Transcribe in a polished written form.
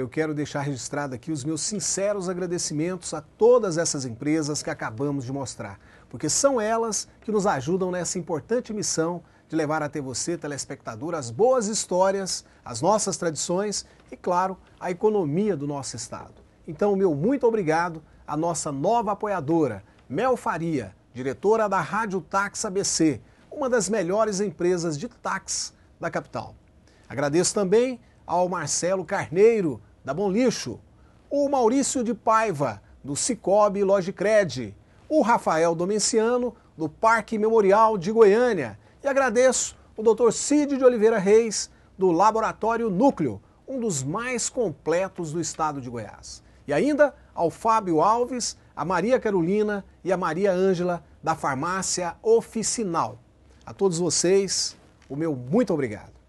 eu quero deixar registrado aqui os meus sinceros agradecimentos a todas essas empresas que acabamos de mostrar, porque são elas que nos ajudam nessa importante missão de levar até você, telespectador, as boas histórias, as nossas tradições e, claro, a economia do nosso estado. Então, meu muito obrigado à nossa nova apoiadora, Mel Faria, diretora da Rádio Táxi ABC, uma das melhores empresas de táxi da capital. Agradeço também ao Marcelo Carneiro, da Bom Lixo, o Maurício de Paiva, do Cicobi Logicred, o Rafael Domenciano, do Parque Memorial de Goiânia, e agradeço o Dr. Cid de Oliveira Reis, do Laboratório Núcleo, um dos mais completos do estado de Goiás. E ainda ao Fábio Alves, a Maria Carolina e a Maria Ângela, da Farmácia Oficinal. A todos vocês, o meu muito obrigado.